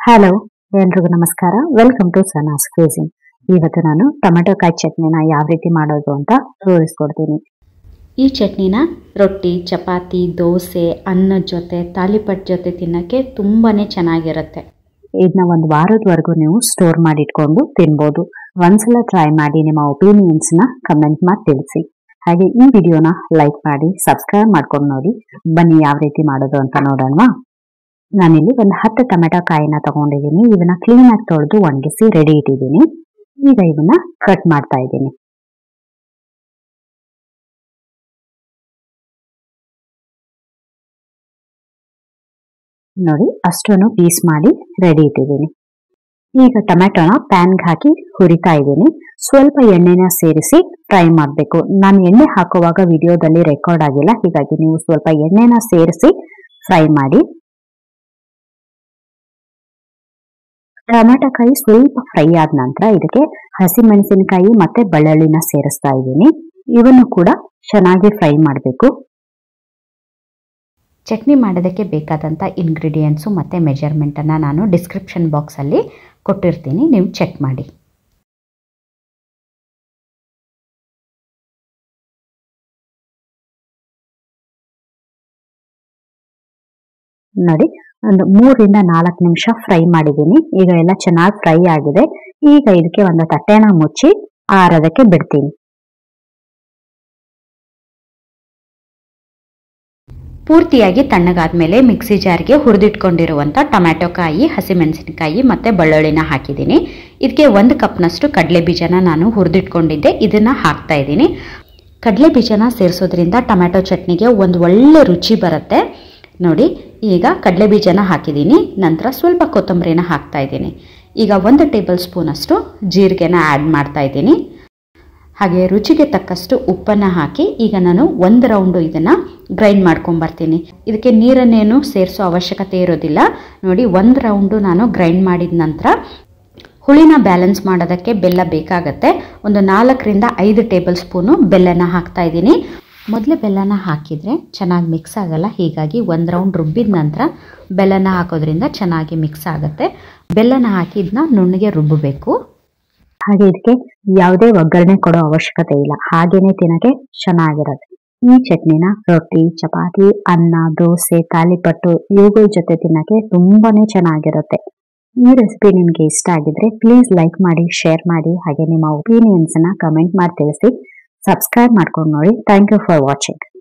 Hello, ಎಲ್ರಿಗೂ ನಮಸ್ಕಾರ. Welcome to Sana's cuisine. ಇವತ್ತು ನಾನು ಟೊಮೆಟೊ ಕಾಯಿ ಚಟ್ನಿನ ಯಾವ ರೀತಿ ಮಾಡೋದು ಅಂತ ತೋರಿಸ್ಕೊಡ್ತೀನಿ. ಈ ಚಟ್ನಿನ ರೊಟ್ಟಿ, ಚಪಾತಿ, ದೋಸೆ, ಅನ್ನದ ಜೊತೆ, ತಾಲಿಪಟ್ ಜೊತೆ ತಿನ್ನೋಕ್ಕೆ ತುಂಬಾ ಚೆನ್ನಾಗಿರುತ್ತೆ. ಇದನ್ನ ಒಂದು ವಾರದವರೆಗೂ ನೀವು ಸ್ಟೋರ್ ಮಾಡಿಟ್ಕೊಂಡು ತಿನ್ಬೋದು. ಒಂದ್ಸಲ ಟ್ರೈ ಮಾಡಿ ನಿಮ್ಮ ಒಪಿನಿಯನ್ಸ್ನ ಕಮೆಂಟ್ ಮಾಡಿ ತಿಳಿಸಿ. ಹಾಗೆ ಈ ವಿಡಿಯೋನ ಲೈಕ್ ಮಾಡಿ, ಸಬ್ಸ್ಕ್ರೈಬ್ ಮಾಡ್ಕೊಂಡು ನೋಡಿ. ಬನ್ನಿ ಯಾವ ರೀತಿ ಮಾಡೋದು ಅಂತ ನೋಡೋಣ. ನಾನಿಲ್ಲಿ ಒಂದು 10 ಟೊಮೆಟೊ ಕಾಯಿನ ತಗೊಂಡಿದ್ದೀನಿ. ಇವನ್ನ ಕ್ಲೀನ್ ಆಗಿ ತೊಳೆದು ಒಣಗಿಸಿ ರೆಡಿ ಇಟ್ಟಿದ್ದೀನಿ. ಈಗ ಇವನ್ನ ಕಟ್ ಮಾಡ್ತಾ ಇದ್ದೀನಿ. ನೋಡಿ, ಅಷ್ಟನ್ನು ಪೀಸ್ ಮಾಡಿ ರೆಡಿ ಇಟ್ಟಿದ್ದೀನಿ. ಈಗ ಟೊಮೆಟೊನ ಪ್ಯಾನ್ಗೆ ಹಾಕಿ ಹುರಿತಾ ಇದ್ದೀನಿ. ಸ್ವಲ್ಪ ಎಣ್ಣೆನ ಸೇರಿಸಿ ಫ್ರೈ ಮಾಡಬೇಕು. ನಾನು ಎಣ್ಣೆ ಹಾಕುವಾಗ ವಿಡಿಯೋದಲ್ಲಿ ರೆಕಾರ್ಡ್ ಆಗಿಲ್ಲ, ಹೀಗಾಗಿ ನೀವು ಸ್ವಲ್ಪ ಎಣ್ಣೆನ ಸೇರಿಸಿ ಫ್ರೈ ಮಾಡಿ. ಟೊಮೆಟೊ ಕಾಯಿ ಸ್ವಲ್ಪ ಫ್ರೈ ಆದ ನಂತರ ಇದಕ್ಕೆ ಹಸಿಮೆಣಸಿನಕಾಯಿ ಮತ್ತೆ ಬೆಳ್ಳುಳ್ಳಿನ ಸೇರಿಸ್ತಾ ಇದ್ದೀನಿ. ಇವನ್ನು ಕೂಡ ಚೆನ್ನಾಗಿ ಫ್ರೈ ಮಾಡಬೇಕು. ಚಟ್ನಿ ಮಾಡೋದಕ್ಕೆ ಬೇಕಾದಂಥ ಇಂಗ್ರೀಡಿಯೆಂಟ್ಸು ಮತ್ತು ಮೆಜರ್ಮೆಂಟನ್ನು ನಾನು ಡಿಸ್ಕ್ರಿಪ್ಷನ್ ಬಾಕ್ಸಲ್ಲಿ ಕೊಟ್ಟಿರ್ತೀನಿ, ನೀವು ಚೆಕ್ ಮಾಡಿ. ನೋಡಿ, ಒಂದು 3 ರಿಂದ 4 ನಿಮಿಷ ಫ್ರೈ ಮಾಡಿದ್ದೀನಿ. ಈಗ ಎಲ್ಲ ಚೆನ್ನಾಗಿ ಫ್ರೈ ಆಗಿದೆ. ಈಗ ಇದಕ್ಕೆ ಒಂದು ತಟ್ಟೆನ ಮುಚ್ಚಿ ಆರೋದಕ್ಕೆ ಬಿಡ್ತೀನಿ. ಪೂರ್ತಿಯಾಗಿ ತಣ್ಣಗಾದ್ಮೇಲೆ ಮಿಕ್ಸಿ ಜಾರ್ಗೆ ಹುರಿದಿಟ್ಕೊಂಡಿರುವಂಥ ಟೊಮ್ಯಾಟೊ ಕಾಯಿ, ಹಸಿಮೆಣಸಿನಕಾಯಿ ಮತ್ತು ಬೆಳ್ಳುಳ್ಳಿನ ಹಾಕಿದ್ದೀನಿ. ಇದಕ್ಕೆ 1 ಕಪ್ನಷ್ಟು ಕಡಲೆ ಬೀಜನ ನಾನು ಹುರಿದಿಟ್ಕೊಂಡಿದ್ದೆ, ಇದನ್ನು ಹಾಕ್ತಾ ಇದ್ದೀನಿ. ಕಡಲೆ ಬೀಜನ ಸೇರಿಸೋದ್ರಿಂದ ಟೊಮ್ಯಾಟೊ ಚಟ್ನಿಗೆ ಒಂದು ಒಳ್ಳೆ ರುಚಿ ಬರುತ್ತೆ. ನೋಡಿ, ಈಗ ಕಡಲೆ ಬೀಜನ ಹಾಕಿದ್ದೀನಿ. ನಂತರ ಸ್ವಲ್ಪ ಕೊತ್ತಂಬರಿನ ಹಾಕ್ತಾ ಇದ್ದೀನಿ. ಈಗ 1 ಟೇಬಲ್ ಸ್ಪೂನಷ್ಟು ಜೀರಿಗೆನ ಆ್ಯಡ್ ಮಾಡ್ತಾ ಇದ್ದೀನಿ. ಹಾಗೆ ರುಚಿಗೆ ತಕ್ಕಷ್ಟು ಉಪ್ಪನ್ನು ಹಾಕಿ ಈಗ ನಾನು 1 ರೌಂಡು ಇದನ್ನು ಗ್ರೈಂಡ್ ಮಾಡ್ಕೊಂಬರ್ತೀನಿ. ಇದಕ್ಕೆ ನೀರನ್ನೇನು ಸೇರಿಸೋ ಅವಶ್ಯಕತೆ ಇರೋದಿಲ್ಲ. ನೋಡಿ, 1 ರೌಂಡು ನಾನು ಗ್ರೈಂಡ್ ಮಾಡಿದ ನಂತರ ಹುಳಿನ ಬ್ಯಾಲೆನ್ಸ್ ಮಾಡೋದಕ್ಕೆ ಬೆಲ್ಲ ಬೇಕಾಗತ್ತೆ. ಒಂದು 4 ರಿಂದ 5 ಟೇಬಲ್ ಸ್ಪೂನು ಬೆಲ್ಲನ ಹಾಕ್ತಾ ಇದ್ದೀನಿ. ಮೊದಲೇ ಬೆಲ್ಲನ ಹಾಕಿದರೆ ಚೆನ್ನಾಗಿ ಮಿಕ್ಸ್ ಆಗಲ್ಲ, ಹೀಗಾಗಿ 1 ರೌಂಡ್ ರುಬ್ಬಿದ ನಂತರ ಬೆಲ್ಲನ ಹಾಕೋದ್ರಿಂದ ಚೆನ್ನಾಗಿ ಮಿಕ್ಸ್ ಆಗುತ್ತೆ. ಬೆಲ್ಲನ ಹಾಕಿ ಇದನ್ನ ನುಣ್ಣಗೆ ರುಬ್ಬಬೇಕು. ಹಾಗೆ ಇದಕ್ಕೆ ಯಾವುದೇ ಒಗ್ಗರಣೆ ಕೊಡೋ ಅವಶ್ಯಕತೆ ಇಲ್ಲ, ಹಾಗೇನೆ ತಿನ್ನಕ್ಕೆ ಚೆನ್ನಾಗಿರುತ್ತೆ. ಈ ಚಟ್ನಿನ ರೊಟ್ಟಿ, ಚಪಾತಿ, ಅನ್ನ, ದೋಸೆ, ತಾಲಿಪಟ್ಟು ಇವುಗಳ ಜೊತೆ ತಿನ್ನಕ್ಕೆ ತುಂಬಾನೇ ಚೆನ್ನಾಗಿರುತ್ತೆ. ಈ ರೆಸಿಪಿ ನಿಮಗೆ ಇಷ್ಟ ಆಗಿದ್ರೆ ಪ್ಲೀಸ್ ಲೈಕ್ ಮಾಡಿ, ಶೇರ್ ಮಾಡಿ. ಹಾಗೆ ನಿಮ್ಮ ಒಪಿನಿಯನ್ಸ್ನ ಕಮೆಂಟ್ ಮಾಡಿ ತಿಳಿಸಿ. ಸಬ್ಸ್ಕ್ರೈಬ್ ಮಾಡ್ಕೊಂಡು ನೋಡಿ. Thank you for watching.